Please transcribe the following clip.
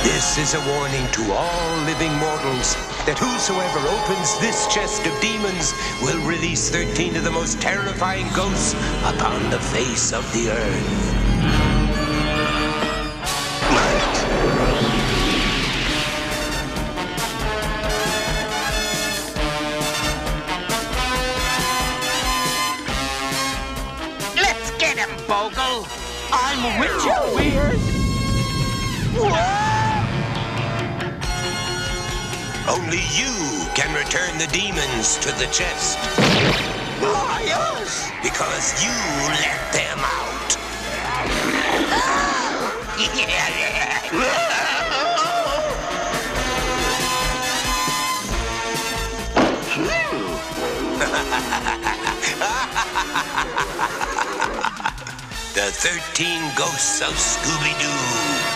This is a warning to all living mortals that whosoever opens this chest of demons will release 13 of the most terrifying ghosts upon the face of the earth. Let's get him, Bogel! I'm with you, Weerd! Only you can return the demons to the chest. Why us? Because you let them out. The 13 Ghosts of Scooby-Doo.